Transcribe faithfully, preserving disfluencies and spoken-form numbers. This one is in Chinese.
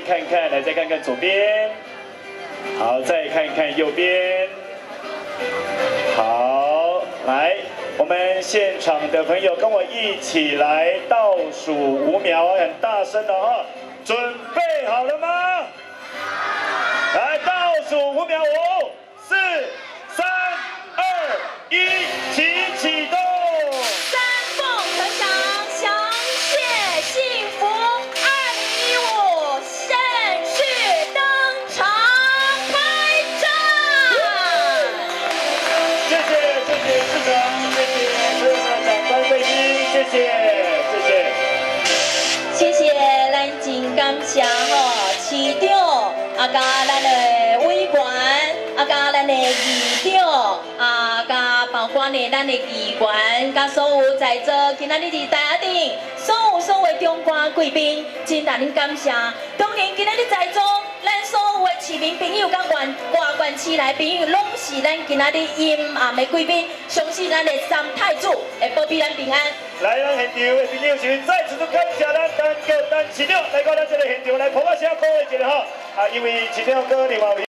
看看，来再看看左边，好，再看看右边，好，来，我们现场的朋友跟我一起来倒数五秒，很大声的哈，准备好了吗？来，倒数五秒，五、四、三、二、一，起启动。 谢谢，谢谢， 谢谢，咱真感谢吼市长，啊加咱的委员，啊加咱的议长，啊加包括呢咱的议员，甲所有在座今仔日伫台下顶所有所有中华贵宾，真让恁感谢。当然今仔日在座。 咱所有的市民朋友、甲外外县市内朋友，拢是咱今仔日阴暗的贵宾，相信咱的三太子会保庇咱平安。 来，咱现场的朋友是再次感谢咱单叫单市长来到咱这个现场来捧个声鼓的一个吼，啊，因为市长哥另外。